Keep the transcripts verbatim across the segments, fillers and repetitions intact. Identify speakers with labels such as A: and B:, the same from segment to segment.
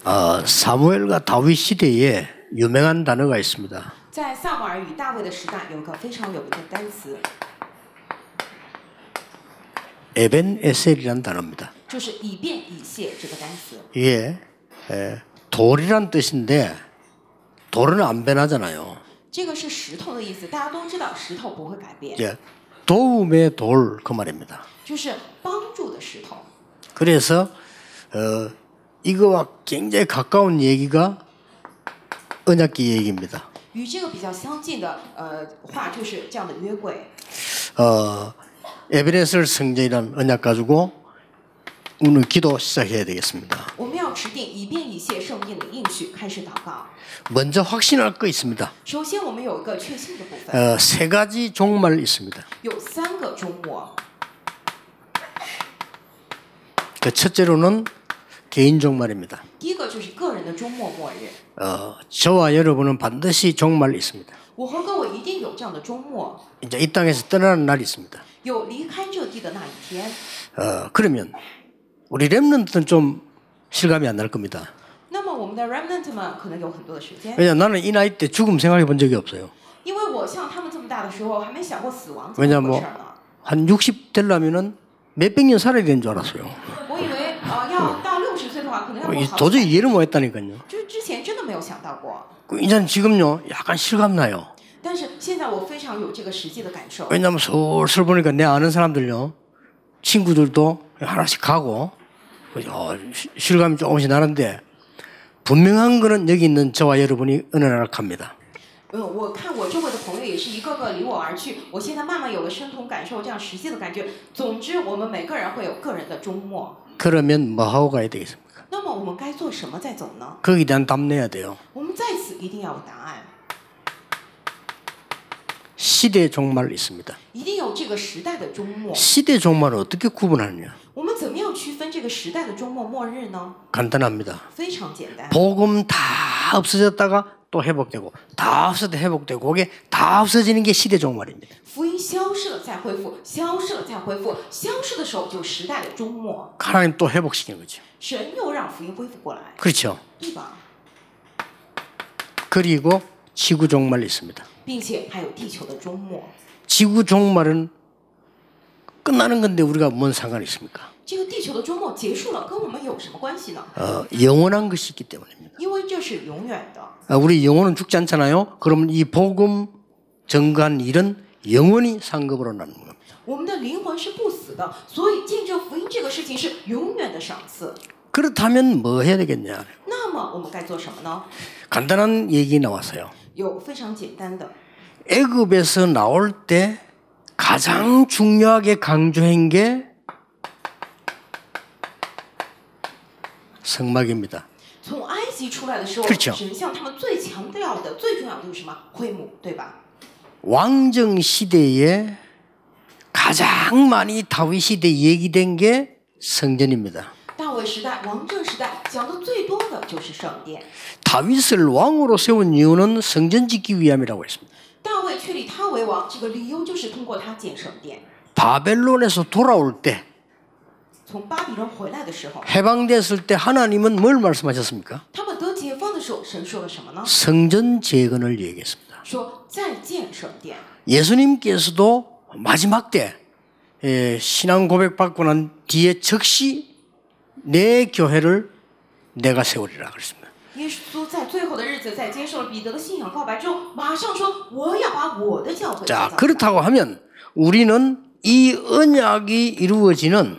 A: 어, 사무엘과 다윗 시대에 유명한 단어가 있습니다.
B: 在撒母耳与大卫的时代，有一个非常有名的单词，
A: 에벤에셀이라는 단어입니다.
B: 就是以便以谢这个单词。
A: 이게 에, 돌이란 뜻인데 돌은 안 변하잖아요.
B: 这个是石头的意思，大家都知道石头不会改变，
A: 예, 도움의 돌 그 말입니다.
B: 就是帮助的石头。
A: 그래서 어, 이거와 굉장히 가까운 얘기가 언약궤 얘기입니다.
B: 与这个比较相近的呃话就是这样的约柜。
A: 어, 에베네셀 성전이라는 언약 가지고 오늘 기도 시작해야 되겠습니다.
B: 我们要持定以便以谢圣殿的应许，开始祷告。
A: 먼저 확신할 거 있습니다.
B: 首先，我们有一个确信的部分，
A: 어, 세 가지 종말 있습니다.
B: 有三个周末。
A: 그 첫째로는 개인 종말입니다.
B: 第一个就是个人的周末末日。
A: 어, 저와 여러분은 반드시 종말 있습니다.
B: 我和各位一定有这样的周末，
A: 이제 이 땅에서 떠나는 날이 있습니다.
B: 有离开这地的那一天。
A: 어, 그러면 우리 렘넌트는 좀 실감이 안 날 겁니다.
B: 那么我们的 remnant 们可能有很多的时间，
A: 왜냐 나는 이 나이 때 죽음 생각해 본 적이 없어요.
B: 因为我像他们这么大的时候，还没想过死亡这
A: 왜냐
B: 么
A: 뭐
B: 回事呢。
A: 한 육십 되려면은 몇백 년 살아야 되는 줄 알았어요.
B: 我以为呃要到六十岁的话，可能要过好几
A: 도저히
B: 百
A: 이해를 못했다니까요.
B: 就是之前真的没有想到过，
A: 이제는 지금요 약간 실감 나요.
B: 但是现在我非常有这个实际的感受。
A: 왜냐하면 슬슬 보니까 내 아는 사람들요 친구들도 하나씩 가고 어, 실감이 조금씩 나는데 분명한 거는 여기 있는 저와 여러분이 어느 날 갑니다.
B: 嗯，我看我周围的朋友也是一个个离我而去，我现在慢慢有了身同感受，这样实际的感觉。总之，我们每个人会有个人的周末。
A: 그러면 뭐 하고 가야 되겠습니까?
B: 那么我们该做什么再走呢？
A: 거기에 대한 답 내야 돼요.
B: 我们在此一定要有答案，
A: 시대 종말 있습니다.
B: 一定有这个时代的周末。
A: 시대 종말을 어떻게 구분하느냐?
B: 我们怎么样区分这个时代的周末末日呢？
A: 간단합니다.
B: 非常简单，
A: 복음 다 없어졌다가 또 회복되고 다 없어도 회복되고 그게 다 없어지는 게 시대 종말입니다.
B: 福音消失了再恢复，消失了再恢复，消失的时候就时代的周末。
A: 하나님 또 회복시키는 거죠.
B: 神又让福音恢复过来，
A: 그렇죠.
B: 对吧？
A: 그리고 지구 종말 있습니다.
B: 并且还有地球的周末。
A: 지구 종말은 끝나는 건데 우리가 뭔 상관이 있습니까?
B: 这个地球的周末结束了，跟我们有什么关系呢？
A: 어, 영원한 것이 있기 때문입니다.
B: 因为这是永远的。
A: 어, 우리 영혼은 죽지 않잖아요. 그러면 이 복음 증거한 일은 영원히 상급으로 나누는 겁니다.
B: 我们的灵魂是不死的，所以见证福音这个事情是永远的赏赐。
A: 그렇다면 뭐 해야 되겠냐?
B: 那么我们该做什么呢？
A: 간단한 얘기 나왔어요.
B: 有非常简单的，
A: 애굽에서 나올 때 가장 중요하게 강조한 게 성막입니다.
B: 从埃及出来的时候，
A: 그렇죠
B: 神像他们最强调的、最重要的就是什么？会幕，对吧？
A: 왕정 시대에 가장 많이 다윗 시대 얘기된 게 성전입니다.
B: 大卫时代、王政时代讲的最多的就是圣殿。
A: 다윗을 왕으로 세운 이유는 성전 짓기 위함이라고 했습니다.
B: 大卫确立他为王，这个理由就是通过他建圣殿。
A: 바벨론에서 돌아올 때
B: 从巴比伦回来的时候，
A: 해방됐을 때 하나님은 뭘 말씀하셨습니까?
B: 他们得解放的时候，神说了什么呢？
A: 성전 재건을 얘기했습니다.
B: 说再建圣殿。
A: 예수님께서도 마지막 때 에, 신앙 고백 받고 난 뒤에 즉시 내 교회를 내가 세우리라 그랬습니다.
B: 耶稣在最后的日子，在接受了彼得的信仰告白之后，马上说：“我要把我的教会建造
A: 자,
B: 起来。”
A: 그렇다고 하면 우리는 이 언약이 이루어지는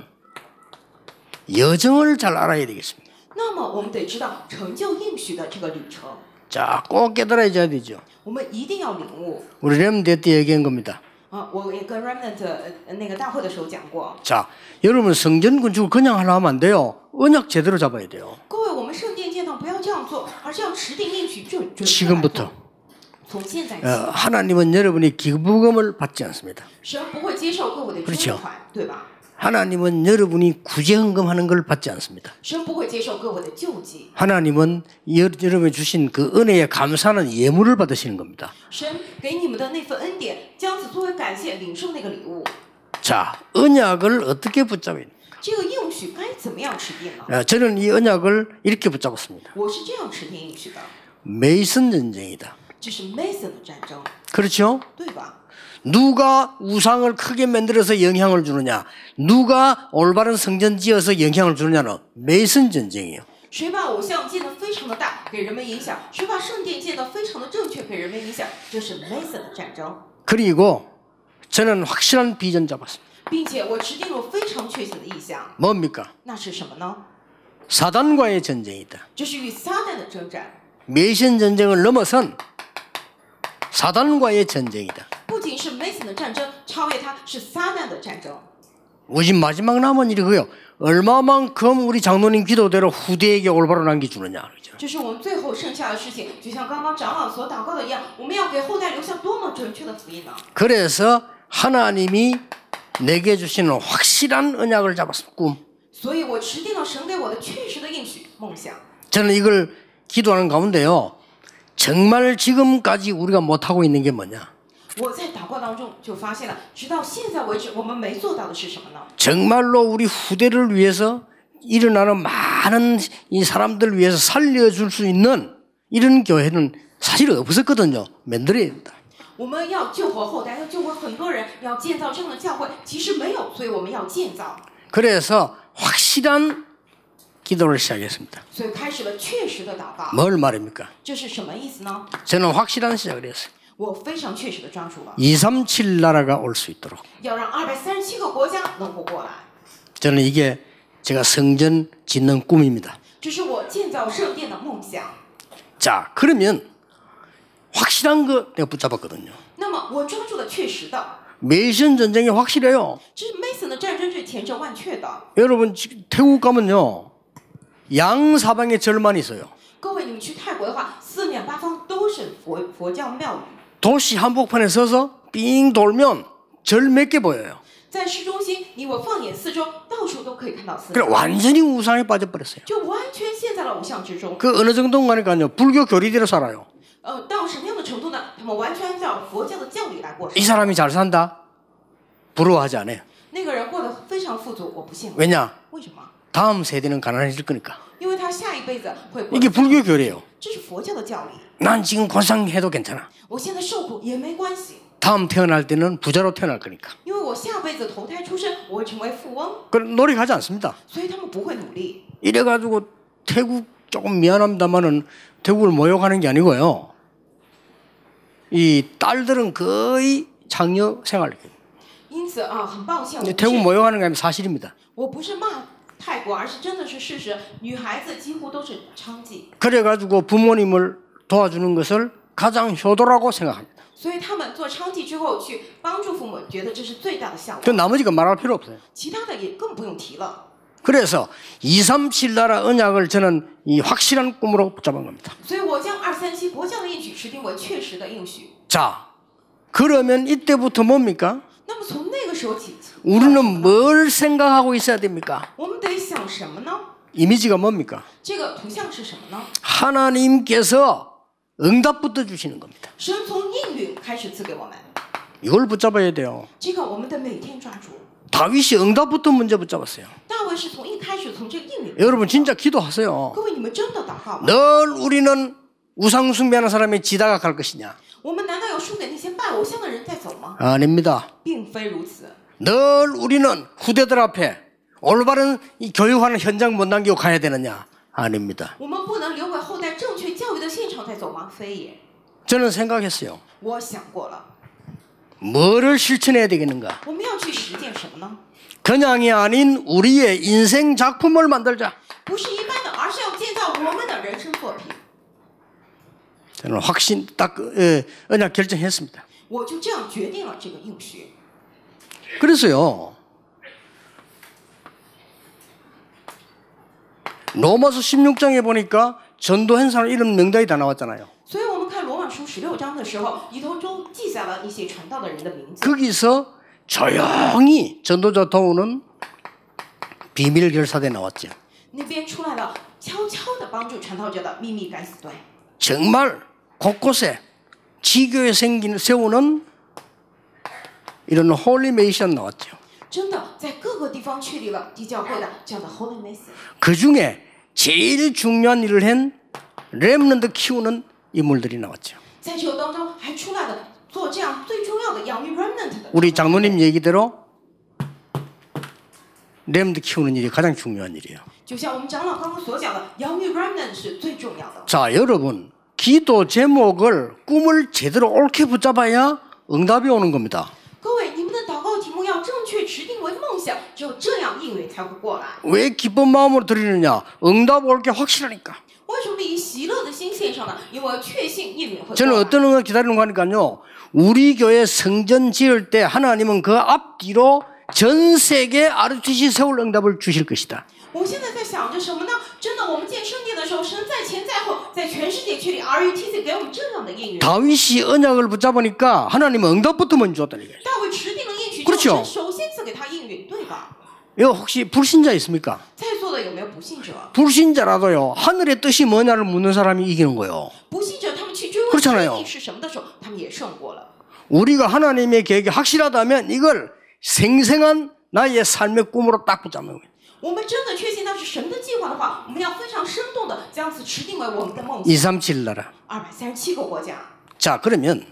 A: 여정을 잘 알아야 되겠습니다.
B: 那么我们得知道成就应许的这个旅程，
A: 자, 꼭 깨달아야 되죠.
B: 我们一定要领悟。
A: 우리 렘대 때 얘기한 겁니다.
B: 啊，我也跟 Remnant 呃那个大会的时候讲过，
A: 자, 여러분 성전 건축을 그냥 하려 하면 안 돼요. 언약 제대로 잡아야 돼요.
B: 各位，我们圣殿建堂不要这样做，而是要持定应许，准准备来
A: 지금부터
B: 做。从现在起，
A: 어, 하나님은 여러분이 기부금을 받지 않습니다.
B: 神不会接受各位的捐
A: 그렇죠
B: 款，对吧？
A: 하나님은 여러분이 구제헌금하는 걸 받지 않습니다.
B: 神不会接受各位的救济，
A: 하나님은 여, 여러분이 주신 그 은혜에 감사하는 예물을 받으시는 겁니다.
B: 神给你们的那份恩典，将此作为感谢，领受那个礼物。
A: 자, 언약을 어떻게 붙잡아야 됩니까?
B: 这个应许该怎么样持定呢？
A: 아, 저는 이 언약을 이렇게 붙잡았습니다.
B: 我是这样持定应许的，
A: 메이슨 전쟁이다.
B: 这是 Mason 的战争，
A: 그렇죠?
B: 对吧？
A: 누가 우상을 크게 만들어서 영향을 주느냐, 누가 올바른 성전 지어서 영향을 주느냐는 메이슨 전쟁이에요.
B: 谁把偶像建得非常的大，给人们影响；谁把圣殿建得非常的正确，给人们影响，这是 Mason 的战争。
A: 그리고 저는 확실한 비전 잡았습니다.
B: 并且我持定了非常确信的意向，
A: 뭡니까?
B: 那是什么呢？
A: 사단과의 전쟁이다.
B: 这是与撒旦的征战，
A: 메이슨 전쟁을 넘어선 사단과의 전쟁이다.
B: 不仅是 Mason 的战争，超越它是撒旦的战争。
A: 우리 마지막 남은 일이 그요. 얼마만큼 우리 장로님 기도대로 후대에게 올바로 남겨주느냐. 그죠?
B: 这是我们最后剩下的事情，就像刚刚长老所祷告的一样，我们要给后代留下多么准确的福音呢？
A: 그래서 하나님이 내게 주시는 확실한 언약을 잡았습니다. 꿈.
B: 所以我持定了神给我的确实的应许梦想。
A: 저는 이걸 기도하는 가운데요. 정말 지금까지 우리가 못하고 있는 게 뭐냐.
B: 我在祷告当中就发现了，直到现在为止，我们没做到的是什么呢？
A: 정말로 우리 후대를 위해서 일어나는 많은 이 사람들 위해서 살려줄 수 있는 이런 교회는 사실 없었거든요. 만들어야 된다.
B: 我们要救活后代，要救活很多人，要建造这样的教会，其实没有，所以我们要建造。
A: 그래서 확실한 기도를 시작했습니다.
B: 所以开始了确实的祷告。
A: 뭘 말입니까?
B: 这是什么意思呢？
A: 저는 확실한 시작을 했어요.
B: 我非常确实的抓住了，
A: 이백삼십칠 나라가 올 수 있도록.
B: 要让二百三十七个国家能活过来。
A: 저는 이게 제가 성전 짓는 꿈입니다.
B: 这是我建造圣殿的梦想。
A: 자, 그러면 확실한 거 내가 붙잡았거든요.
B: 那么我抓住了确实的，
A: 메이슨 전쟁이 확실해요.
B: 这是 Mason 的战争是前者万确的。
A: 여러분 지금 태국 가면요. 양사방에 절만 있어요.
B: 各位，你们去泰国的话，四面八方都是佛佛教庙宇。
A: 도시 한복판에 서서 삥 돌면 절 몇 개 보여요.
B: 在市中心，你我放眼四周，到处都可以看到寺
A: 그래
B: 庙，
A: 완전히 우상에 빠져버렸어요.
B: 就完全陷在了偶像之中。
A: 그 어느 정도 가니까요. 불교 교리대로 살아요.
B: 呃，到什么样的程度呢？他们完全按照佛教的教理来过
A: 이
B: 生。
A: 사람이 잘 산다. 부러워하지 않아요.
B: 那个人过得非常富足，我不羡慕。
A: 왜냐?
B: 为什么？
A: 다음 세대는 가난해질 거니까.
B: 因为他下一辈子会过
A: 이게
B: 得。
A: 불교 교리예요.
B: 这是佛教的教理。
A: 난 지금 고상해도 괜찮아.
B: 我现在受苦也没关系，
A: 다음 태어날 때는 부자로 태어날 거니까.
B: 因为我下辈子投胎出生，我会成为富翁，
A: 그럼 노력하지 않습니다.
B: 所以他们不会努力。
A: 이래가지고 태국 조금 미안합니다만은 태국을 모욕하는 게 아니고요. 이 딸들은 거의 장녀 생활.
B: 因此啊，很抱歉，我不
A: 태국
B: 是
A: 모욕하는 게 아니라 사실입니다.
B: 我不是骂泰国，而是真的是事实。女孩子几乎都是娼妓，
A: 그래가지고 부모님을 도와주는 것을 가장 효도라고 생각합니다.
B: 所以他们做娼妓之后去帮助父母，觉得这是最大的效
A: 그
B: 果。
A: 나머지가 말할 필요 없어요.
B: 其他的也更不用提了。
A: 그래서 이백삼십칠 나라 언약을 저는 이 확실한 꿈으로 붙잡은 겁니다.
B: 所以我将二三七国教的应许持定为确实的应许。
A: 자, 그러면 이때부터 뭡니까?
B: 那么从那个时候起，
A: 우리는 뭘 생각하고 있어야 됩니까?
B: 我们得想什么呢？
A: 이미지가 뭡니까?
B: 这个图像是什么呢？
A: 하나님께서 응답부터 주시는 겁니다.
B: 神从应允开始赐给我们，
A: 이걸 붙잡아야 돼요.
B: 这个我们得每天抓住。
A: 다윗이 응답부터 먼저 붙잡았어요.
B: 大卫是从一开始从这个应允。
A: 여러분 진짜 기도하세요.
B: 各位，你们真的祷告吗？
A: 늘 우리는 우상 숭배하는 사람이 지다가 갈 것이냐?
B: 我们难道要输给那些拜偶像的人在走吗？
A: 아닙니다.
B: 并非如此。
A: 늘 우리는 후대들 앞에 올바른 이 교육하는 현장 못 남기고 가야 되느냐? 아닙니다.
B: 我们不能留给后代正确教育的现场再走吗？非也。
A: 저는 생각했어요.
B: 我想过了，
A: 뭐를 실천해야 되겠는가?
B: 我们要去实践什么呢？
A: 그냥이 아닌 우리의 인생 작품을 만들자.
B: 不是一般的，而是要建造我们的人生作品。
A: 저는 확신 딱 예, 언약 결정했습니다.
B: 我就这样决定了这个应许。
A: 그래서요. 로마서 십육 장에 보니까 전도한 사람 이름 명단이 다 나왔잖아요.
B: 所以我们看罗马书十六章的时候，里头中记载了一些传道的人的名字。
A: 거기서 조용히 전도자 도우는 비밀 결사대 나왔죠.
B: 那边出来了，悄悄的帮助传道者的秘密敢死队。
A: 정말 곳곳에 지교에 생기는 세우는 이런 홀리 메이션 나왔죠.
B: 真的在各个地方确立了地教会的这样的 Holy Mason。
A: 그 중에 제일 중요한 일을 한 렘넌트 키우는 인물들이 나왔죠.
B: 在这个当中还出来的做这样最重要的养育 remnant 的。
A: 우리 장로님 얘기대로 렘넌트 키우는 일이 가장 중요한 일이에요.
B: 就像我们长老刚刚所讲的，养育 remnant 是最重要的。
A: 자, 여러분, 기도 제목을 꿈을 제대로 옳게 붙잡아야 응답이 오는 겁니다.
B: 各位，你们的祷告题目要正确指定为梦想，只有这样应允才会过来。
A: 왜 기쁜 마음으로 드리느냐? 응답 올 게 확실하니까.
B: 为什么以喜乐的心献上呢？因为确信应允会过来。
A: 저는 어떤 응답 기다리는 거 하니까요. 우리 교회 성전 지을 때 하나님은 그 앞뒤로 전 세계 아르티시 세울 응답을 주실 것이다.
B: 我现在在想着什么呢？真的，我们建圣殿的时候，神在前在后，在全世界确立 R U T C 给我们这样的应允。
A: 다윗이 언약을 붙잡으니까 하나님은 응답부터 먼저 줬다는 얘기예요.
B: 大卫持定了应许，
A: 그렇죠
B: 神首先赐给他应允，对吧？
A: 이거 혹시 불신자 있습니까?
B: 在座的有没有不信者？
A: 불신자라도요. 하늘의 뜻이 뭐냐를 묻는 사람이 이기는 거예요.
B: 不信者他们去追问
A: 그렇잖아요
B: 神意是什么的时候，他们也胜过了。
A: 우리가 하나님의 계획이 확실하다면 이걸 생생한 나의 삶의 꿈으로 딱 붙잡는 거예요.
B: 我们真的确信那是神的计划的话，我们要非常生动的将此持定为我们的梦想。
A: 이백삼십칠 나라.
B: 二百三十七个国家。
A: 자, 그러면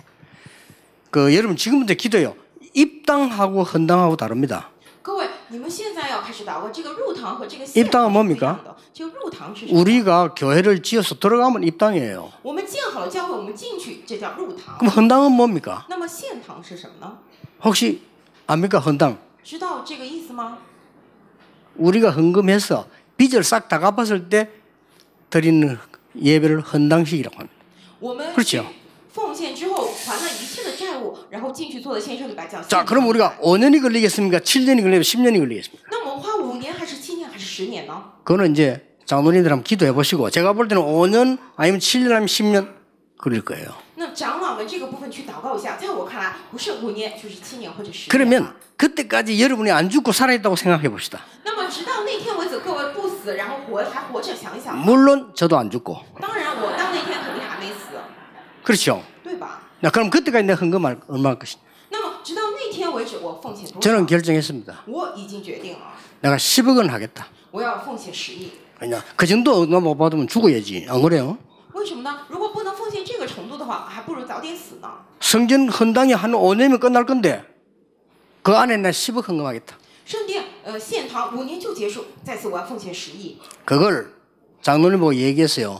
A: 그 여러분 지금부터 기도요. 입당하고 헌당하고 다릅니다.
B: 各位，你们现在要开始祷告，这个入堂和这个献
A: 입당은
B: 堂是不一
A: 뭡니까?
B: 样的。这个入堂是什么？
A: 우리가 교회를 지어서 들어가면 입당이에요.
B: 我们建好了教会，我们进去，这叫入堂。
A: 그럼 헌당은 뭡니까?
B: 那么献堂是什么呢？
A: 혹시 압니까? 헌당.
B: 知道这个意思吗？
A: 우리가 헌금해서 빚을 싹 다 갚았을 때 드리는 예배를 헌당식이라고 합니다.
B: 我们
A: 그렇죠
B: 奉献之后还了一切的债务，然后进去做的献生礼拜叫献
A: 자,
B: 堂。
A: 그럼 우리가 오 년이 걸리겠습니까? 칠 년이 걸리겠습니까? 십 년이 걸리겠습니까?
B: 那我们花五年还是七年还是十年呢？
A: 그거는 이제 장로님들 한번 기도해 보시고 제가 볼 때는 오 년 아니면 칠 년 아니면 십 년 걸릴 거예요.
B: 那长老们这个部分去祷告一下，在我看来，不是五年就是七年或者十年。
A: 그러면 그때까지 여러분이 안 죽고 살아있다고 생각해 봅시다.
B: 那么直到那天为止，各位不死，然后活还活着，想一想。
A: 물론 저도 안 죽고.
B: 当然，我到那天肯定还没死，
A: 그렇죠.
B: 对吧？
A: 나 그럼 그때까지 내가 헌금 얼마 할 것이냐?
B: 那么直到那天为止，我奉献多
A: 저는
B: 少？
A: 결정했습니다.
B: 我已经决定了，
A: 내가 십억 원 하겠다.
B: 我要奉献十亿。
A: 그냥 그 정도 얼마 못 받으면 죽어야지. 안 그래요?
B: 为什么呢？如果不能奉献这个程度的话，还不如早点死呢。
A: 성전 헌당이 한 오 년이면 끝날 건데 그 안에 나 십억 헌금하겠다.
B: 圣殿呃献堂五年就结束，再次我要奉献十亿。
A: 그걸 장로님 보고 얘기했어요.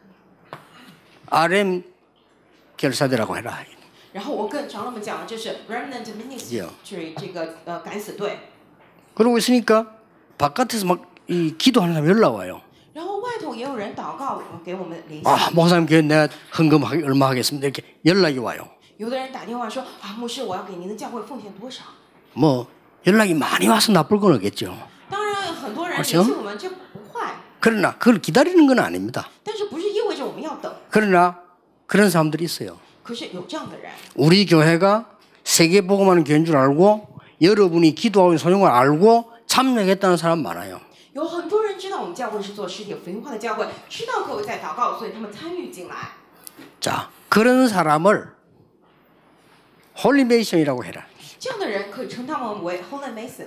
A: 알엠 결사대라고 해라.
B: 然后我跟长老们讲了，这是 remnant ministry，
A: 예
B: 就是这个呃敢死队。
A: 그러고 있으니까 바깥에서 막 이 기도하는 사람이 연락 와요.
B: 然后外头也有人祷告，给我们联系。
A: 아, 목사님 교회 내가 헌금 얼마 하겠습니다. 이렇게 연락이 와요.
B: 有的人打电话说啊，牧师，我要给您的教会奉献多少？
A: 뭐 연락이 많이 와서 나쁠 건 없겠죠.
B: 当然，很多人
A: 그렇죠
B: 联系我们，这不坏，
A: 그러나 그걸 기다리는 건 아닙니다.
B: 但是不是意味着我们要等。
A: 그러나 그런 사람들이 있어요.
B: 可是有这样的人，
A: 우리 교회가 세계 복음하는 교회인 줄 알고 여러분이 기도하고 있는 소용을 알고 참여했다는 사람 많아요.
B: 有很多人知道我们教会是做实体福音化的教会，知道各位在祷告，所以他们参与进来。
A: 자, 그런 사람을 홀리메이션이라고 해라.
B: 这样的人可以称他们为 Holy Mason，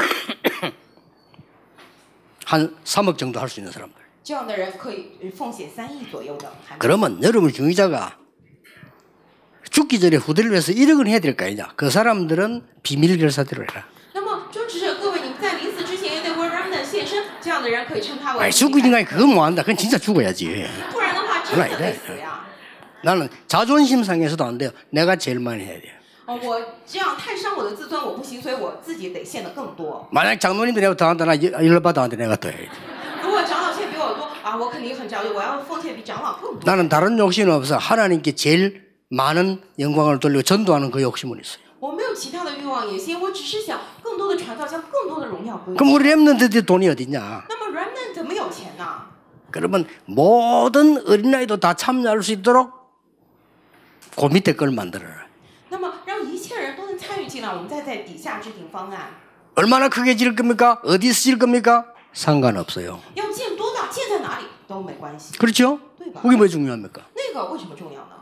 A: 한 삼억 정도 할 수 있는 사람들.
B: 这样的人可以奉献三亿左右的含。
A: 그러면 여러분 중위자가 죽기 전에 후대를 위해서 일억은 해야 될 거 아니냐. 그 사람들은 비밀 결사대로 해라.
B: 那么专职者各位，你们在临死之前也得为 remnant 献身，这样的人可以称他为。
A: 아니, 죽기 전까지 그거 뭐 한다. 그건 진짜 죽어야지.
B: 不然的话，真的得死呀！
A: 나는 자존심 상해서도 안 돼요. 내가 제일 많이 해야 돼요.
B: 哦，我这样太伤我的自尊，我不行，所以我自己得献的更多。
A: 만약 장로님도 내가 더 한다. 나 열받아 한다. 내가 더 해야지.
B: 如果长老献比我多啊，我肯定很着急，我要奉献比长老更多。
A: 나는 다른 욕심은 없어. 하나님께 제일 많은 영광을 돌리고 전도하는 그 욕심은 있어요.
B: 我没有其他的欲望野心，我只是想更多的传道，将更多的荣耀归给。
A: 그럼 우리 렘넌트들이 돈이 어딨냐?
B: 那么 remnant 没有钱呢？
A: 그러면 모든 어린아이도 다 참여할 수 있도록 그 밑에 걸 만들어라.
B: 那么让一切人都能参与进来，我们再在底下制定方案。
A: 얼마나 크게 지을 겁니까? 어디서 지을 겁니까? 상관없어요.
B: 要建多大，建在哪里都没关系，
A: 그렇죠?
B: 对吧？
A: 그게 뭐 중요합니까?
B: 那个为什么重要呢？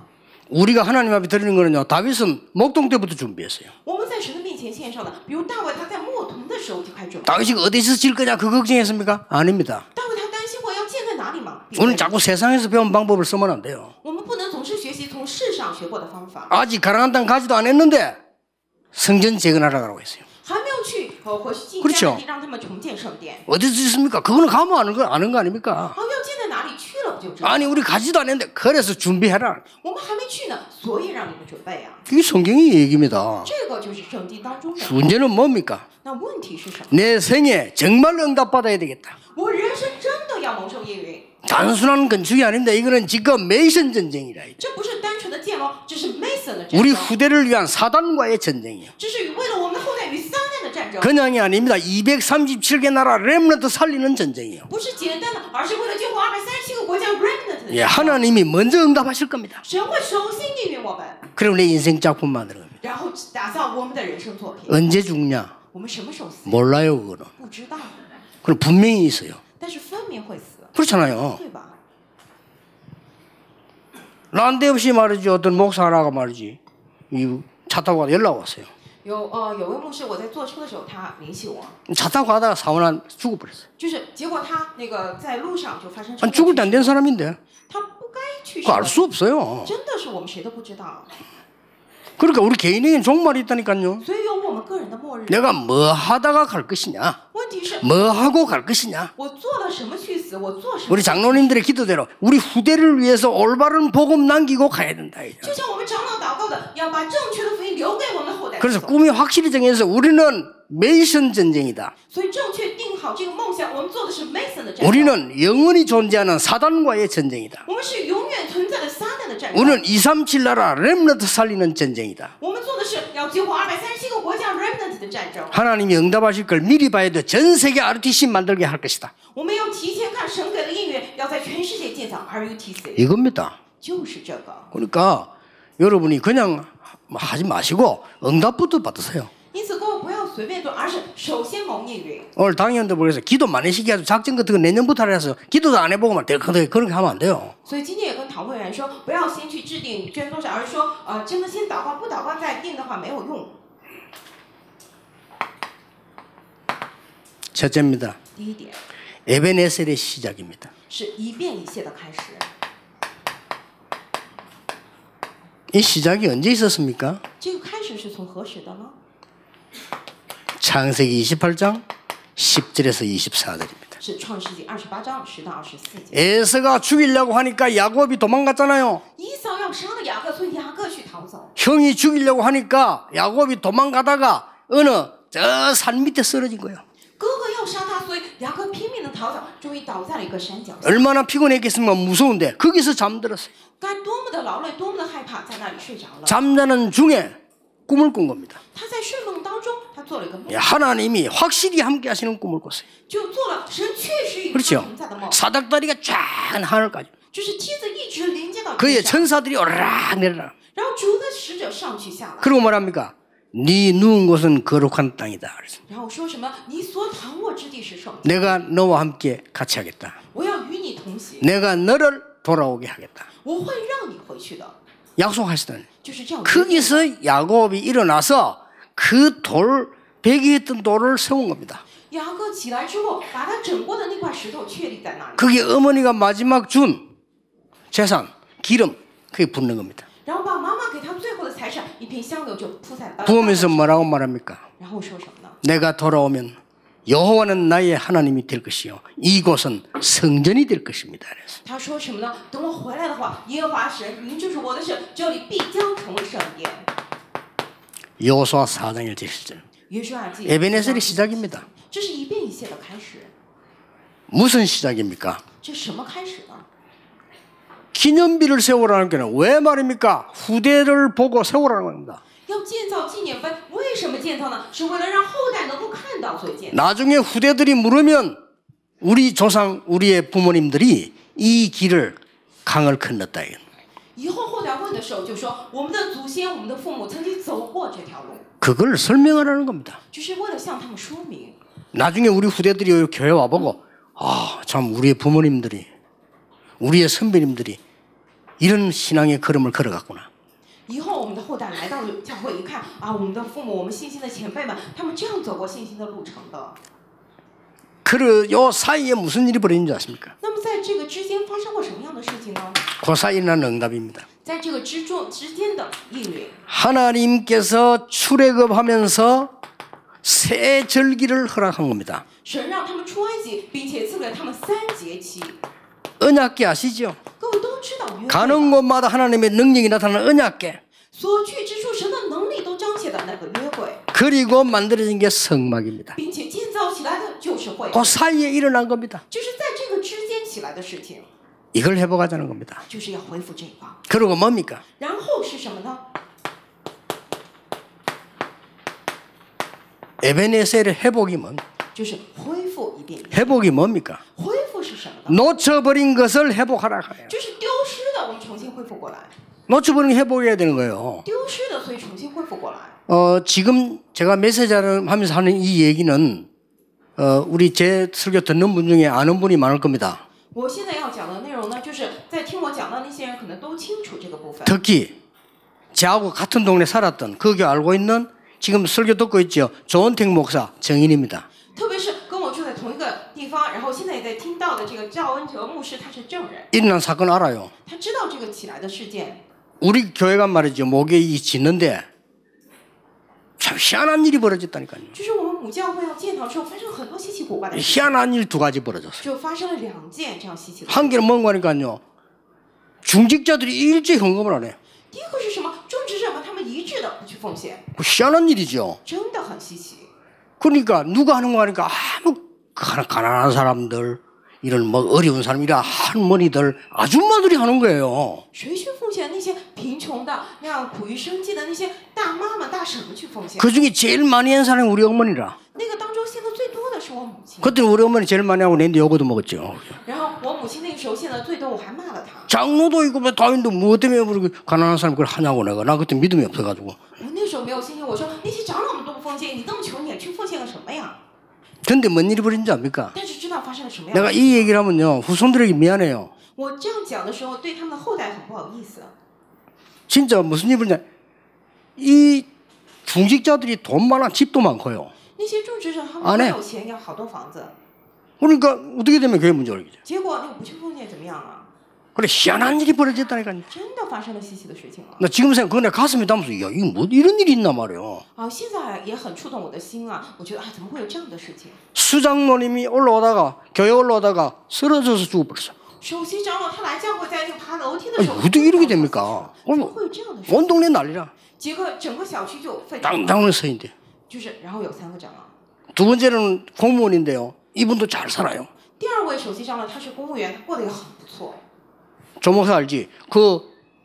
A: 우리가 하나님 앞에 드리는 거는요. 다윗은 목동 때부터 준비했어요.
B: 我们在神的面前献上的，比如大卫他在牧童的时候就开始准备。
A: 다윗이 어디서 질 거냐 그 걱정했습니까? 아닙니다.
B: 大卫他担心我要建在哪里吗？
A: 우리는 자꾸 세상에서 배운 방법을 쓰면 안 돼요.
B: 我们不能总是学习从世上学过的方法。
A: 아직 가나안 땅 가지도 안 했는데 성전 재건하라고 했어요.
B: 还没有去呃回去进
A: 그렇죠
B: 迦南地，让他们重建圣殿。
A: 어디서 짓습니까? 그거는 가면 아는 거 아는 거 아닙니까?
B: 好，要建在哪里去了不就知道？
A: 아니 우리 가지도 안 했는데 그래서 준비해라.
B: 我们还没去呢，所以让你们准备啊。
A: 이게 성경의 얘기입니다.
B: 这个就是圣经当中的。
A: 문제는 뭡니까?
B: 那问题是什么？
A: 내 생에 정말 응답받아야 되겠다.
B: 我人生真的要蒙受应允，
A: 단순한 건축이 아닌데 이거는 지금 메이션 전쟁이라.
B: 这不是单纯的建楼，这是 Mason 的战
A: 우리
B: 争，
A: 후대를 위한 사단과의 전쟁이에요.
B: 这是为了我们的后代与撒旦的战争，
A: 그냥이 아닙니다. 이백삼십칠 개 나라 렘넌트 살리는 전쟁이에요.
B: 不是简单的，而是为了救活二百三十七个国家 remnant 的
A: 예,
B: 战争。
A: 하나님이 먼저 응답하실 겁니다.
B: 神会首先应允我们，
A: 그럼 내 인생 작품 만드는 겁니다.
B: 然后打造我们的人生作品。
A: 언제 죽냐?
B: 我们什么时候死？
A: 몰라요 그거는.
B: 不知道，
A: 그럼 분명히 있어요.
B: 但是分明会死，
A: 그렇잖아요.
B: 对吧？
A: 난데없이 말이지 어떤 목사 하나가 말이지 이 차 타고 가다 연락 왔어요.
B: 有呃有位牧师，我在坐车的时候，他联系我，
A: 차 타고 가다가 사고난 죽어버렸어요.
B: 就是结果他那个在路上就发生车
A: 아니
B: 祸
A: 죽을 때 안 된 사람인데
B: 他不该去世
A: 그거 알
B: 的，
A: 수 없어요.
B: 真的是我们谁都不知道，
A: 그러니까 우리 개인에겐 종말이 있다니까요.
B: 所以有我们个人的末日。
A: 내가 뭐 하다가 갈 것이냐
B: 问题是，
A: 뭐 하고 갈 것이냐.
B: 我做了什么去死？我做什么？
A: 우리 장로님들의 기도대로 우리 후대를 위해서 올바른 복음 남기고 가야 된다.
B: 就像我们长老祷告的，要把正确的福音留给我们的后代。
A: 그래서 꿈이 확실히 정해서 우리는 메이션 전쟁이다.
B: 所以正确定好这个梦想，我们做的是 Mason 的战争。
A: 우리는 영원히 존재하는 사단과의 전쟁이다.
B: 我们是永远存在的撒旦的战争。
A: 우리는 이백삼십칠 나라 렘넌트 살리는 전쟁이다.
B: 我们做的是要救活二百三十七个国家 remnant 的战争。
A: 하나님이 응답하실 걸 미리 봐야 돼. 전 세계 알티씨 만들게 할 것이다.
B: 我们要提前看神给的应允，要在全世界建造 R U T C，
A: 이겁니다.
B: 就是这个。
A: 그러니까 여러분이 그냥 하지 마시고 응답부터 받으세요.
B: 因此，各位不要随便做，而是首先蒙应允。
A: 오늘 당연들 모르겠어요. 기도 많이 시켜가지고 작전 같은 거 내년부터 하라 해서 기도도 안 해보고만 덜커덕 그렇게 하면 안 돼요.
B: 所以今天也跟陶会员说，不要先去制定捐多少，而是说，呃，真的先祷告，不祷告再定的话没有用。
A: 첫째입니다.
B: 第一点
A: 에베네셀의 시작입니다.
B: 是一变一谢的开始。
A: 이 시작이 언제 있었습니까?
B: 这个开始是从何时的呢？
A: 창세기 이십팔 장 십 절에서 이십사 절입니다.
B: 是创世纪二十八章十到二十四节。
A: 에서가 죽이려고 하니까 야곱이 도망갔잖아요.
B: 以扫要杀了雅各，所以雅各去逃走。
A: 형이 죽이려고 하니까 야곱이 도망가다가 어느 저 산 밑에 쓰러진 거예요.
B: 哥哥要杀他，所以雅各拼命的逃走，终于倒在了一个山脚下。
A: 얼마나 피곤했겠습니까? 무서운데 거기서 잠들었어요.
B: 该多么的劳累，多么的害怕，在那里睡着了。
A: 잠자는 중에 꿈을 꾼 겁니다.
B: 他在睡梦当中，他做了一个梦，
A: 하나님이 확실히 함께 하시는 꿈을 꿨어요.
B: 就做了神确实与他
A: 그렇죠.
B: 同在的梦，
A: 사닥다리가 쫙 하늘까지.
B: 就是梯子一直连接到
A: 그의
B: 天上，
A: 천사들이 오르락 내리락.
B: 然后主的使者上去下来，
A: 그리고 뭐랍니까? 네 누운 곳은 거룩한 땅이다. 그래서
B: 然后说什么？你所躺卧之地是圣地，
A: 내가 너와 함께 같이 하겠다.
B: 我要与你同行，
A: 내가 너를 돌아오게 하겠다.
B: 我会让你回去的，
A: 약속하시더니
B: 就是这样。
A: 거기서 야곱이 일어나서 그 돌 배기했던 돌을 세운 겁니다.
B: 雅各起来之后，把他整过的那块石头确立在那里，
A: 그게 어머니가 마지막 준 재산 기름 그게 붓는 겁니다.
B: 然后把妈妈给他最后的财产一瓶香油就铺在了，
A: 부으면서 뭐라고 말합니까?
B: 然后说什么呢？
A: 내가 돌아오면 여호와는 나의 하나님이 될 것이요 이곳은 성전이 될 것입니다. 그래서
B: 他说什么呢？等我回来的话，耶和华神，您就是我的神，这里必将成圣殿。
A: 여호수아 사 장 일 절 칠 절
B: 约书亚记
A: 에베네셀의 시작입니다.
B: 这是一变一谢的开始，
A: 무슨 시작입니까?
B: 这什么开始呢？
A: 기념비를 세우라는 게는 왜 말입니까? 후대를 보고 세우라는 겁니다.
B: 要建造纪念碑，为什么建造呢？是为了让后代能够看到，所以建造。
A: 나중에 후대들이 물으면 우리 조상, 우리의 부모님들이 이 길을 강을 건넜다.
B: 以后后代问的时候，就说我们的祖先、我们的父母曾经走过这条路，
A: 그걸 설명하라는 겁니다.
B: 就是为了向他们说明。
A: 나중에 우리 후대들이 교회 와보고 아, 참 우리의 부모님들이 우리의 선배님들이 이런 신앙의 걸음을 걸어갔구나.
B: 以后我们的后代来到教会一看啊，我们的父母，我们信心的前辈们，他们这样走过信心的路程的。
A: 그 요 사이에 무슨 일이 벌어진 줄 아십니까?
B: 那么在这个之间发生过什么样的事情呢？
A: 그 사이에 난 응답입니다.
B: 在这个之中之间的应允，
A: 하나님께서 출애굽하면서 새 절기를 허락한 겁니다.
B: 神让他们出埃及，并且赐给他们三节期。
A: 언약궤 아시죠?
B: 各位都知道约柜，
A: 가는 곳마다 하나님의 능력이 나타나는 언약궤.
B: 所去之处，神的能力都彰显的那个约柜，
A: 그리고 만들어진 게 성막입니다.
B: 并且建造起来的就是会，
A: 그 사이에 일어난 겁니다.
B: 就是在这个之间起来的事情，
A: 이걸 회복하자는 겁니다.
B: 就是要恢复这个。
A: 그리고 뭡니까?
B: 然后是什么呢？
A: 에베네셀의 회복이 뭡니까?
B: 就是恢复一遍。
A: 회복이 뭡니까?
B: 恢复是什么呢？
A: 놓쳐버린 것을 회복하라 해요.
B: 就是丢失的，我们重新恢复过来。
A: 놓쳐버린 게 회복해야 되는 거예요.
B: 丢失的，所以重新恢复过来。
A: 어, 지금 제가 메시지를 하면서 하는 이 얘기는 어, 우리 제 설교 듣는 분 중에 아는 분이 많을 겁니다.
B: 我现在要讲的内容呢，就是在听我讲的那些人可能都清楚这个部分。
A: 특히 저하고 같은 동네 살았던 그게 알고 있는 지금 설교 듣고 있죠. 조은택 목사 정인입니다.
B: 特别是跟我住在同一个地方，然后现在也在听到的这个赵恩哲牧师，他是证人，
A: 일어난 사건 알아요.
B: 他知道这个起来的事件。
A: 우리 교회가 말이죠. 목욕이 짓는데 참 희한한 일이 벌어졌다니까요.
B: 就是我们母教会要建堂之后，发生很多稀奇古怪的事情，
A: 희한한 일 두 가지 벌어졌어요.
B: 就发生了两件这样稀奇的事。
A: 한 개는 뭔가 하니까요. 중직자들이 일제히 헌금을 안 해요.
B: 第一个是什么？种植者们他们一致的不去奉献，
A: 그 희한한 일이죠.
B: 真的很稀奇。
A: 그러니까 누가 하는 거 하니까 아무 가난한 사람들 이런 뭐 어려운 사람이라 할머니들 아줌마들이 하는 거예요.
B: 谁去奉献？那些贫穷的、那样苦于生计的那些大妈们、大婶们去奉献。
A: 그 중에 제일 많이 한 사람이 우리 어머니라.
B: 那个当中献的最多的是我母亲。
A: 그때 우리 어머니 제일 많이 하고 내한테 욕도 먹었죠.
B: 然后我母亲那个时候献的最多，我还骂了她。
A: 장로도 있고 뭐 다윈도 뭐 때문에 그렇게 가난한 사람 그걸 하냐고 내가. 나 그때 믿음이 없어가지고.
B: 我那时候没有信心，我说那些长老们都不奉献，你这么穷，你去奉献个什么呀？
A: 근데 뭔 일이 벌어진지 압니까?
B: 但是知道发生了什么样
A: 내가
B: 的？
A: 이 얘기를 하면요. 후손들에게 미안해요.
B: 我这样讲的时候，对他们的后代很不好意思。
A: 진짜 무슨 일이 벌어지냐. 이 중직자들이 돈 많아 집도 많고요.
B: 那些种植者他们
A: 안
B: 很
A: 해
B: 有钱，有好多房子，
A: 그러니까 어떻게 되면 교회 문제가 생기죠.
B: 结果那个不去奉献怎么样啊？
A: 그래 희한한 일이 벌어졌다니까요.
B: 真的发生了稀奇的事情了。
A: 나 지금 생각 그내 가슴에 담아서 야 이거 뭐 이런 일이 있나 말이에요.
B: 啊，现在也很触动我的心啊！我觉得啊，怎么会有这样的事情？
A: 수장로님이 올라오다가 교회 올라오다가 쓰러져서 죽어버렸어.
B: 首席长老他来教会，在这爬楼梯的时候，
A: 어떻게 이렇게 됩니까?
B: 怎么会有这样的事？
A: 온 동네 난리라.
B: 结果整个小区就沸腾了，
A: 장로님 서인데.
B: 就是然后有三个长老。
A: 두 번째는 공무원인데요. 이분도 잘 살아요.
B: 第二位首席长老他是公务员，他过得也很不错。
A: 조목사 알지? 그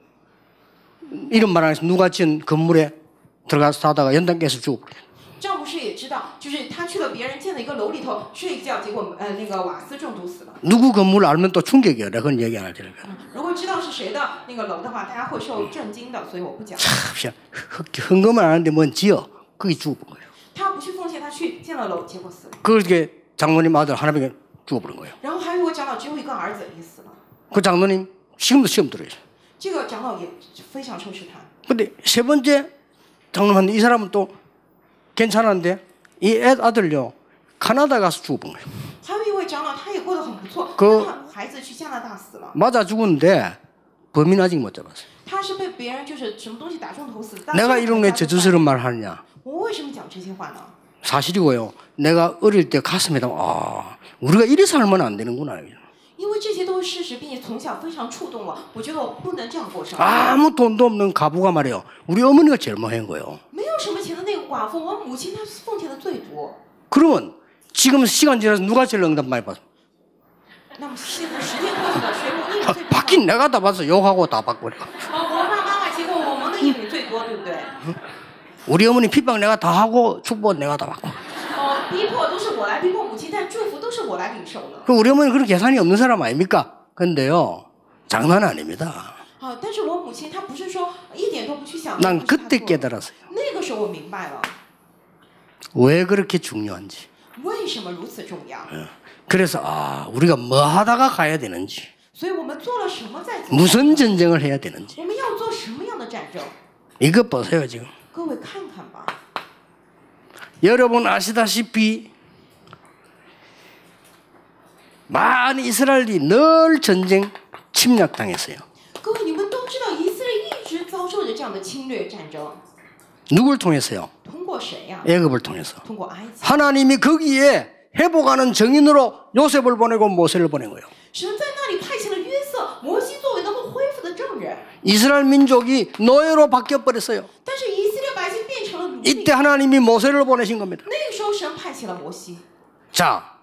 A: 이름 말 안 해서 누가 지은 건물에 들어가서 사다가 연탄 깨서 죽어버려.
B: 赵牧师也知道，就是他去了别人建的一个楼里头睡一觉，结果呃那个瓦斯中毒死了。
A: 누구 건물 알면 또 충격이야. 내가 그건 얘기 안 할 테니까.
B: 嗯，如果知道是谁的那个楼的话，大家会受震惊的，所以我不讲。
A: 참, 헌금을 안 하는데 뭔 지어? 거기 죽어버린 거예요.
B: 他不去奉献，他去建了楼，结果死了。
A: 그렇게 장로님 아들 하나님께 죽어버린 거예요.
B: 然后还有一位长老只有一个儿子也死了，
A: 그 장로님 지금도 시험 들어요.
B: 这个长老也非常受试探。
A: 근데 세 번째 장로한테 이 사람은 또 괜찮았는데 이 애 아들요 캐나다 가서 죽어본 거예요.
B: 还有一位长老，他也过得很不错，
A: 그
B: 他孩子去加拿大死了，
A: 맞아 죽었는데 범인 아직 못 잡았어요.
B: 他是被别人就是什么东西打中头死的。但
A: 내가
B: 是
A: 이런 게 저주스러운 말 하느냐?
B: 我为什么讲这些话呢？
A: 사실이고요. 내가 어릴 때 가슴에다 아 우리가 이래 살면 안 되는구나.
B: 因为这些都是事实，并且从小非常触动我。我觉得我不能这样过生活。
A: 아무 돈도 없는 가부가 말이에요. 우리 어머니가 제일 못한 거예요.
B: 没有什么钱的那个寡妇，我母亲她奉献的最多。
A: 그러면 지금 시간 지나서 누가 제일 응답 많이 받아?
B: 那么现在时间过去了，谁蒙应允最多？
A: 받긴 내가 다 받아. 욕하고 다 받고.
B: 哦，我爸妈妈，结果我蒙的应允最多，对不对？
A: 우리 어머니 핍박 내가 다 하고 축복 내가 다 받고.
B: 哦，逼迫都是我来逼迫母亲，但祝福都是我来领受的。
A: 그 우리 어머니 그런 계산이 없는 사람 아닙니까? 근데요 장난 아닙니다.
B: 啊，但是我母亲她不是说一点都不去想。
A: 난
B: 不是她
A: 그때
B: 做的
A: 깨달았어요.
B: 那个时候我明白了，
A: 왜 그렇게 중요한지.
B: 为什么如此重要。
A: 그래서 아 우리가 뭐 하다가 가야 되는지,
B: 所以我们做了什么再走，
A: 무슨 전쟁을 해야 되는지.
B: 我们要做什么样的战争？
A: 이것 보세요 지금.
B: 各位看看吧，
A: 여러분 아시다시피 많은 이스라엘이 늘 전쟁 침략당했어요.
B: 各位你们都知道，以色列一直遭受着这样的侵略战争，
A: 누굴 통해서요?
B: 通过谁呀、
A: 애굽을 통해서.
B: 通过埃及。
A: 하나님이 거기에 회복하는 정인으로 요셉을 보내고 모세를 보낸 거예요.
B: 神在那里派遣了约瑟、摩西作为能够恢复的证人，
A: 이스라엘 민족이 노예로 바뀌어 버렸어요.
B: 但是以色列百姓变成了奴隶。
A: 이때 하나님이 모세를 보내신 겁니다.
B: 那个时候，神派遣了摩西。
A: 자,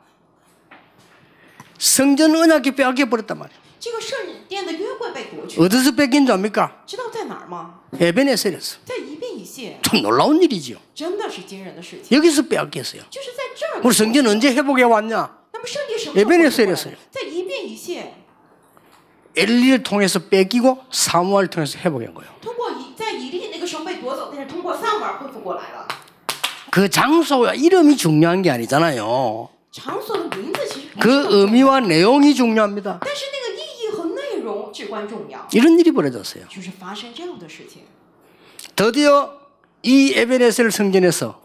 A: 성전 언약이 빼앗겨 버렸단 말이에요.
B: 这个圣殿的约柜被夺去，
A: 어디서 뺏긴 줄 압니까?
B: 知道在哪儿吗？
A: 에베네셀에서.
B: 在一便以谢，
A: 참 놀라운 일이죠.
B: 真的是惊人的事情。
A: 여기서 빼앗겼어요.
B: 就是在这儿。
A: 우리 성전 언제 회복해 왔냐?
B: 那么圣殿什么时候
A: 에베네셀에서요.
B: 恢复过来？在一便以谢，
A: 엘리를 통해서 뺏기고 사무엘을 통해서 회복한 거예요.
B: 通过以在以利那个时候被夺走，但是通过撒母耳恢复过来了。
A: 그 장소와 이름이 중요한 게 아니잖아요.
B: 场所的名字其实不是
A: 그
B: 很重要，
A: 의미와 내용이 중요합니다.
B: 但是那个意义和内容至关重要。
A: 이런 일이 벌어졌어요.
B: 就是发生这样的事情。
A: 드디어 이 에베네셀 성전에서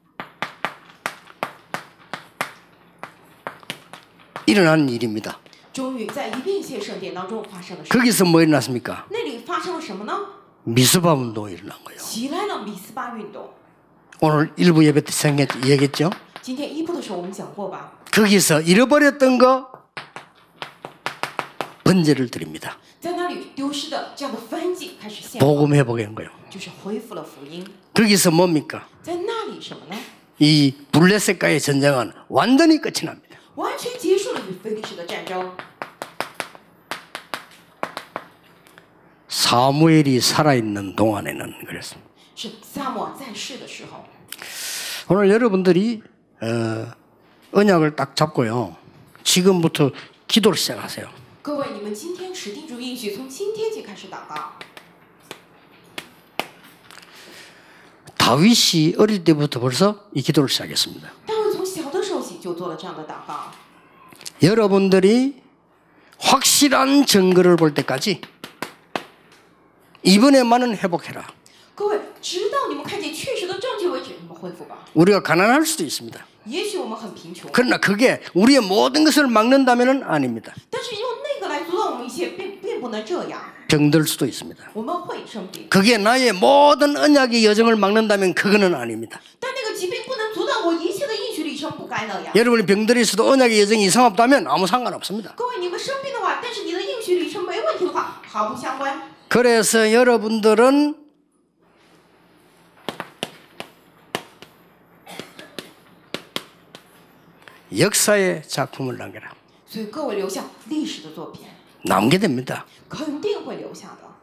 A: 일어난 일입니다.
B: 终于在一便以谢圣殿当中发生了事。
A: 거기서 뭐 일어났습니까?
B: 那里发生了什么呢？
A: 미스바 운동이 일어난 거예요.
B: 起来了米斯巴运动。
A: 오늘 일부 예배 때 생각- 얘기했죠?
B: 今天一部的时候我们讲过吧？
A: 거기서 잃어버렸던 거 번제를 드립니다.
B: 在那里丢失的这样的燔祭开始献，
A: 복음 회복한 거예요.
B: 就是恢复了福音。
A: 거기서 뭡니까?
B: 在那里什么呢？
A: 이 블레셋과의 전쟁은 완전히 끝이 납니다.
B: 完全结束了与非利士的战争。
A: 사무엘이 살아있는 동안에는 그랬습니다.
B: 是撒母耳在世的时候。
A: 오늘 여러분들이 어, 언약을 딱 잡고요. 지금부터 기도를 시작하세요.
B: 各位，你们今天持定住应许，从今天起开始祷告。
A: 다윗이 어릴 때부터 벌써 이 기도를 시작했습니다.
B: 大卫从小的时候起就做了这样的祷告。
A: 여러분들이 확실한 증거를 볼 때까지 이번에만은 회복해라.
B: 各位，直到你们看见确实的证据为止，你们恢复吧。
A: 우리가 가난할 수도 있습니다.
B: 也许我们很贫穷，
A: 그러나 그게 우리의 모든 것을 막는다면 아닙니다.
B: 但是用那个来阻挡我们一切，并并不能这样。
A: 병들 수도 있습니다.
B: 我们会生病，
A: 그게 나의 모든 언약의 여정을 막는다면 그거는 아닙니다.
B: 但那个疾病不能阻挡我一切的应许里程，不该那样。
A: 여러분이 병들어 있어도 언약의 여정이 이상 없다면 아무 상관없습니다.
B: 各位，你们生病的话，但是你的应许里程没问题的话，毫不相关。
A: 그래서 여러분들은 역사의 작품을 남겨라.
B: 所以各位留下历史的作品，
A: 남게 됩니다.
B: 肯定会留下的。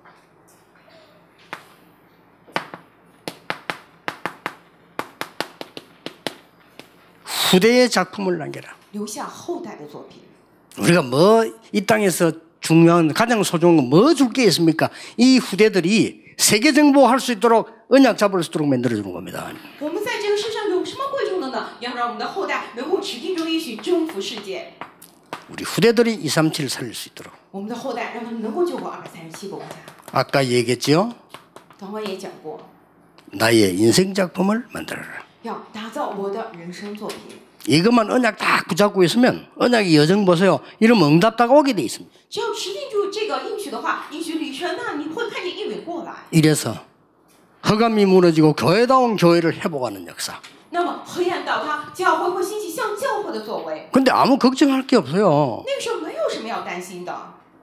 A: 후대의 작품을 남겨라.
B: 留下后代的作品。
A: 우리가 뭐 이 땅에서 중요한 가장 소중한 건 뭐 줄 게 있습니까? 이 후대들이 세계 정복할 수 있도록 언약 잡을 수 있도록 만들어 주는 겁니다.
B: 我们在这个世上有什么贵重的呢？要让我们的后代能够持定住应许，征服世界。
A: 우리 후대들이 이삼칠을 살릴 수 있도록.
B: 我们的后代让他们能够救活二百三十七个国家。
A: 아까 얘기했죠?
B: 刚刚也讲过，
A: 나의 인생 작품을 만들어라.
B: 要打造我的人生作品。
A: 이것만 언약 딱 붙잡고 있으면 언약의 여정 보세요. 이러면 응답 다가오게 돼 있습니다.
B: 只要持定住这个应许的话，应许旅程，那你会看见应允过来。
A: 이래서 허감이 무너지고 교회다운 교회를 회복하는 역사.
B: 那么黑暗倒塌，教会会兴起像教会的作为。
A: 근데 아무 걱정할 게 없어요.
B: 那个时候没有什么要担心的，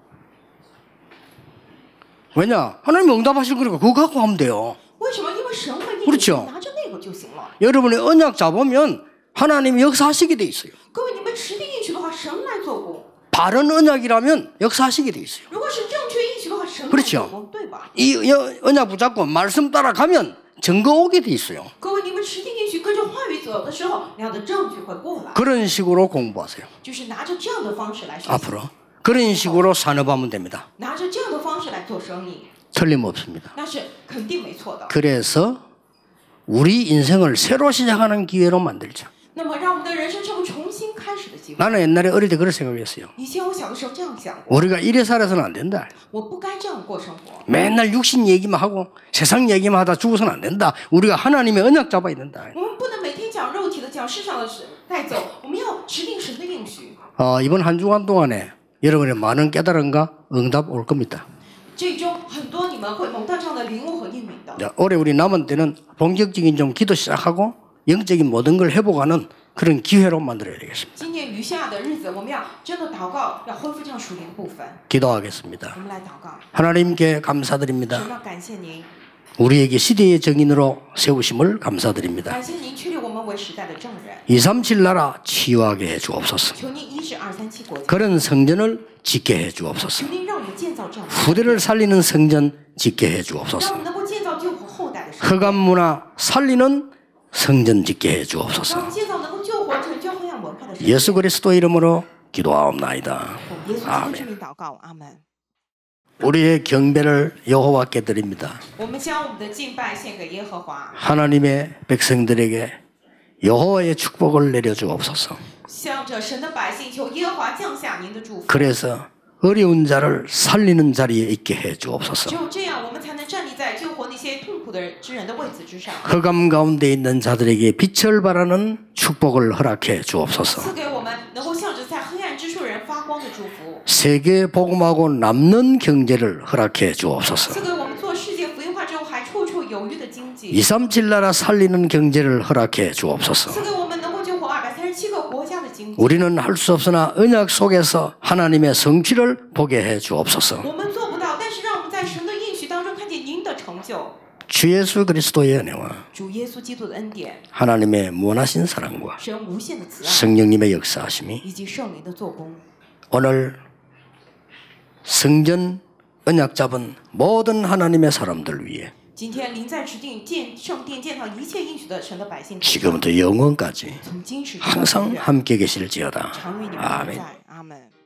A: 왜냐? 하나님이 응답하실 거니까 그거 갖고 하면 돼요.
B: 为什么？因为神会应
A: 그렇
B: 许，
A: 죠
B: 拿着那个就行了。
A: 여러분의 언약 잡으면 하나님이 역사하시게 돼 있어요.
B: 各位，你们持定应许的话，神来做工；
A: 바른 언약이라면 역사하시게 돼 있어요.
B: 如果是正确应许的话，神来
A: 그렇죠
B: 做工，对吧？
A: 이 여- 언약 붙잡고 말씀 따라가면 증거 오게 돼 있어요.
B: 各位，你们持定应许跟着话语走的时候，那样的证据会过来，
A: 그런 식으로 공부하세요.
B: 就是拿着这样的方式来学习，
A: 앞으로 그런 식으로 산업하면 됩니다.
B: 拿着这样的方式来做生意，
A: 틀림없습니다.
B: 那是肯定没错的。
A: 그래서 우리 인생을 새로 시작하는 기회로 만들자.
B: 那么，让我们的人生成为重新开始的机会。
A: 나는 옛날에 어릴 때 그런 생각했어요.
B: 以前我小的时候这样想过，
A: 우리가 이래 살아서는 안 된다.
B: 我不该这样过生活。
A: 맨날 육신 얘기만 하고 세상 얘기만 하다 죽어서는 안 된다. 우리가 하나님의 언약 잡아야 된다.
B: 我们不能每天讲肉体的，讲世上的事带走，我们要持定神的应许。
A: 어, 이번 한 주간 동안에 여러분의 많은 깨달음과 응답 올 겁니다.
B: 这一周很多你们会蒙到这样的领悟和应允的。
A: 자, 올해 우리 남은 때는 본격적인 좀 기도 시작하고 영적인 모든 걸 회복하는 그런 기회로 만들어야 되겠습니다.
B: 今年余下的日子，我们要真的祷告，要恢复这样属灵的部分。
A: 기도하겠습니다.
B: 我们来祷告，
A: 하나님께 감사드립니다.
B: 神要感谢您，
A: 우리에게 시대의 정인으로 세우심을 감사드립니다.
B: 感谢您确立我们为时代的证人。
A: 이삼칠 나라 치유하게 해 주옵소서.
B: 求您医治二三七国家，
A: 그런 성전을 짓게 해 주옵소서.
B: 求您让我们建造这样的，
A: 후대를 살리는 성전 짓게 해
B: 让
A: 주옵소서.
B: 我们能够建造救活后代的神，
A: 흑암 문화 살리는 성전 짓게 해
B: 让我
A: 주옵소서.
B: 们建造能够救活拯救黑暗文化的神。
A: 예수 그리스도 이름으로 기도하옵나이다.
B: 奉耶稣基督之名祷告，阿门。
A: 우리의 경배를 여호와께 드립니다.
B: 我们将我们的敬拜献给耶和华，
A: 하나님의 백성들에게 여호와의 축복을 내려 주옵소서.
B: 向着神的百姓求耶和华降下您的祝福。
A: 그래서 어려운 자를 살리는 자리에 있게 해
B: 只
A: 주옵소서.
B: 有这样，我们才能站立在救活那些痛苦的之人的位子之上，
A: 흑암 가운데 있는 자들에게 빛을 발하는 축복을 허락해 주옵소서.
B: 赐给我们能够向着在黑暗之处人发光的祝福，
A: 세계 복음하고 남는 경제를 허락해 주옵소서.
B: 赐给我们做世界福音化之后还处处有余的经济，
A: 이삼칠 나라 살리는 경제를 허락해 주옵소서.
B: 赐给我们能够救活二百三十七个国家的经济。
A: 우리는 할 수 없으나 언약 속에서 하나님의 성취를 보게 해 주옵소서.
B: 我们做不到，但是让我们在神的应许当中看见您的成就。
A: 주 예수 그리스도의 은혜와
B: 主耶稣基督的恩典，
A: 하나님의 무한하신 사랑과
B: 神无限的慈爱，
A: 성령님의 역사하심이
B: 以及圣灵的做工，
A: 오늘 성전 언약 잡은 모든 하나님의 사람들 위해
B: 今天临在指定建圣殿建造一切应许的神的百姓，
A: 지금부터 영원까지
B: 从今时直到永
A: 항상
B: 远，
A: 함께 계실지어다.
B: 常与你们同
A: 아멘.
B: 在。阿门。